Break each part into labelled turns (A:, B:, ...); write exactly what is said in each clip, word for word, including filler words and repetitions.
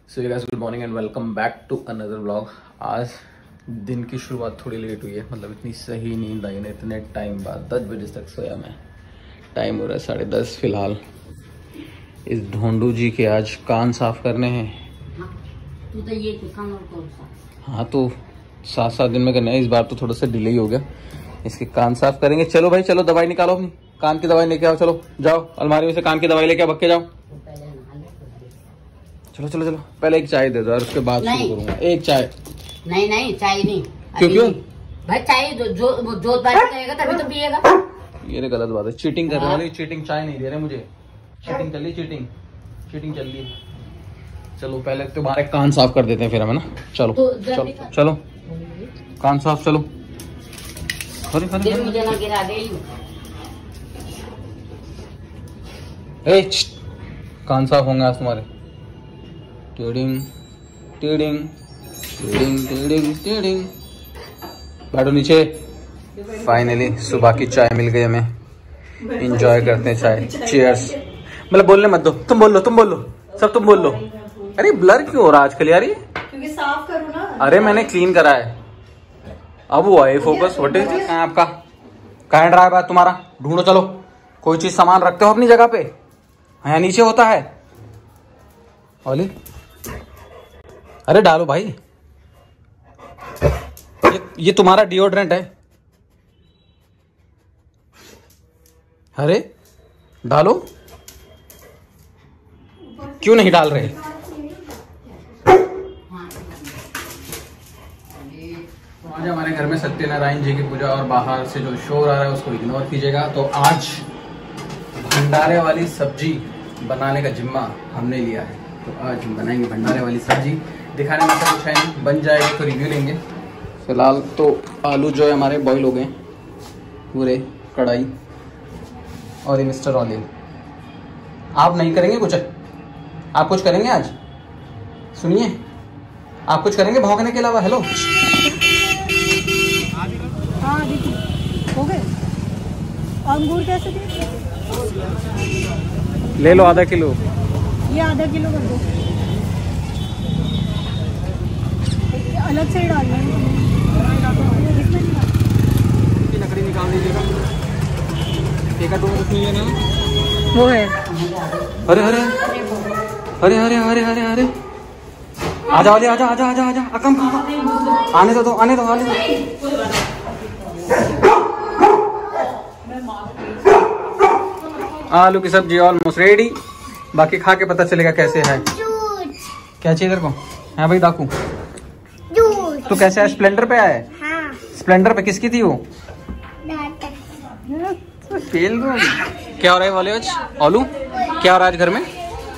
A: So you guys good morning and welcome back to another vlog. आज दिन की शुरुआत थोड़ी लेट हुई है, मतलब इतनी सही नींद आई ना इतने टाइम बाद। दस बजे तक सोया मैं। टाइम हो रहा है साढ़े दस फिलहाल। इस ढोंडू जी के आज कान साफ करने हैं।
B: तू तो ये कान और कौन सा?
A: हाँ तो सात सात दिन में करना है, इस बार तो थोड़ा सा डिले ही हो गया। इसके कान साफ करेंगे। चलो भाई चलो, दवाई निकालो अपनी, कान की दवाई लेके आओ। चलो जाओ अलमारी में से कान की दवाई लेके आओ, भग के जाओ। चलो चलो चलो, पहले एक चाय दे दो और उसके बाद शुरू करूंगा। एक चाय।
B: नहीं नहीं चाय नहीं।
A: क्यों क्यों
B: भाई चाय जो जो जोत बात करेगा तभी तो पिएगा।
A: ये गलत बात है, चीटिंग करने वाली। चीटिंग चाय नहीं दे रहे मुझे। चीटिंग कर ली, चीटिंग चीटिंग चल रही। चलो पहले तुम्हारे कान साफ कर देते हैं फिर हम, है ना। चलो
B: तो
A: चलो चलो कान साफ। चलो अरे अरे
B: मुझे ना गिरा दे।
A: ए कान साफ होंगे आज तुम्हारे। टीडिंग टीडिंग टीडिंग टीडिंग टीडिंग। बैठो नीचे। फाइनली सुबह की चाय मिल गई हमें। एंजॉय करते हैं चाय। चीयर्स। मतलब बोलने मत दो, तुम बोल लो तुम बोल लो सब तुम बोल लो। अरे ब्लर क्यों हो रहा है आजकल यार ये?
C: क्योंकि साफ करो ना।
A: अरे मैंने क्लीन करा है। अब हुआ है फोकस। व्हाट इज आपका कहाँ रहा है बात तुम्हारा? ढूंढो चलो। कोई चीज सामान रखते हो अपनी जगह पे? यहाँ नीचे होता है। ओली अरे डालो भाई। ये, ये तुम्हारा डिओड्रेंट है। अरे डालो। क्यों नहीं डाल रहे? आज हमारे घर में सत्यनारायण जी की पूजा और बाहर से जो शोर आ रहा है उसको इग्नोर कीजिएगा। तो आज भंडारे वाली सब्जी बनाने का जिम्मा हमने लिया है। तो आज हम बनाएंगे भंडारे वाली सब्जी। दिखाने में तो कुछ है नहीं, बन जाएगी तो रिव्यू लेंगे। फिलहाल तो आलू जो है हमारे बॉईल हो गए पूरे। कढ़ाई और ये मिस्टर ऑलिव। आप नहीं करेंगे कुछ? आप कुछ करेंगे आज? सुनिए, आप कुछ करेंगे भौंकने के अलावा? हेलो
C: हाँ देखिए हो गए। अंगूर कैसे दिए?
A: ले लो आधा किलो।
C: ये आधा किलो कर दो। अलग से ही डालना है।
A: लकड़ी निकाल दीजिएगा। एक टूट कुछ नहीं है ना?
C: वो है।
A: अरे अरे अरे अरे अरे अरे अरे आजा वाले आजा आजा आजा आजा अकम कहाँ? आने दो दो आने दो आने दो। आलू की सब्जी ऑलमोस्ट रेडी। बाकी खा के पता चलेगा कैसे है। क्या चाहिए तेरे को? हाँ भाई दाकू तो कैसे है? स्प्लेंडर पे आया है? हाँ। स्प्लेंडर पे किसकी थी वो? फेल दो। क्या हो रहा है वाले आज? ओलू क्या हो रहा है आज घर में?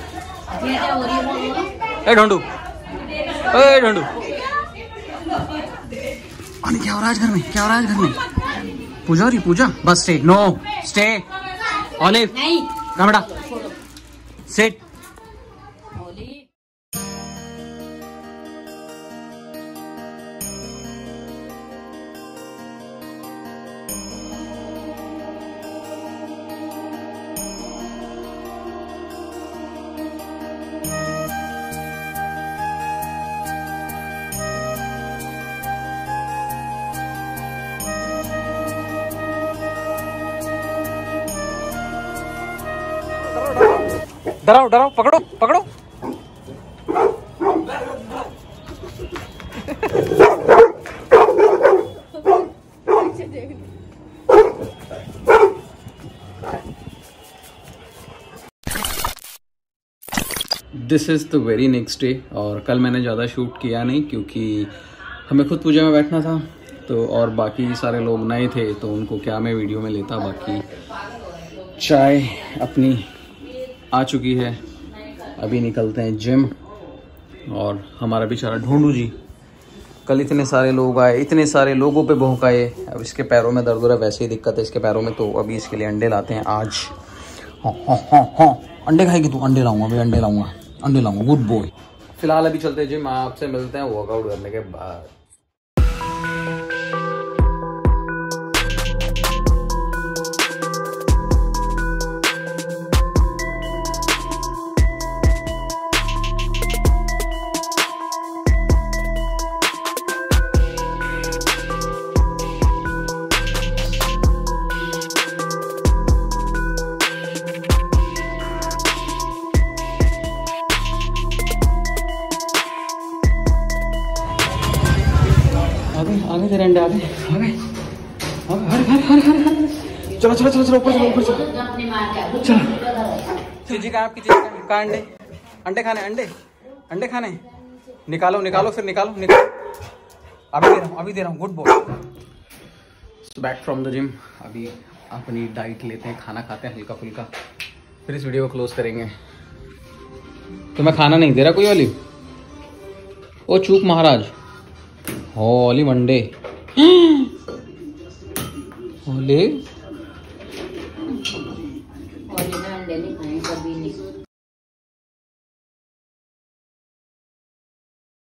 A: ए ढोंडू ए ढोंडू अरे क्या हो रहा है आज घर में? क्या हो रहा है आज घर में? पूजा हो रही पूजा? बस स्टे। नो स्टे ऑलिव
B: नहीं
A: कमड़ा सेट। डराओ डराओ पकड़ो पकड़ो। This is the very next day. और कल मैंने ज़्यादा शूट किया नहीं क्योंकि हमें खुद पूजा में बैठना था। तो और बाकी सारे लोग नए थे तो उनको क्या मैं वीडियो में लेता। बाकी चाय अपनी आ चुकी है। अभी निकलते हैं जिम। और हमारा बेचारा ढोंडू जी, कल इतने सारे लोग आए, इतने सारे लोगों पे भौंकाए। अब इसके पैरों में दर्द हो रहा है, वैसे ही दिक्कत है इसके पैरों में। तो अभी इसके लिए अंडे लाते हैं आज। हाँ हाँ हाँ हाँ अंडे खाएगी तू? अंडे लाऊंगा भाई, अंडे लाऊंगा अंडे लाऊंगा। Good boy. फिलहाल अभी चलते हैं जिम। आपसे मिलते हैं वर्कआउट करने के बाद। गए तेरे अंडे, आ गए आ गए हर हर हर हर हर चलो चलो चलो चलो ऊपर चलो ऊपर चलो चलो। चीजी का आपकी चीज का अंडे अंडे खाने अंडे अंडे खाने निकालो निकालो फिर निकालो निकालो अभी दे रहा हूँ अभी दे रहा हूँ good boy. So back from the gym, अभी अपनी डाइट लेते हैं, खाना खाते हैं हल्का फुल्का, फिर इस वीडियो को क्लोज करेंगे। तो मैं खाना नहीं दे रहा कोई वाली ओ चूक महाराज होली वनडे होली
B: और अंडे नहीं खाए कभी नहीं।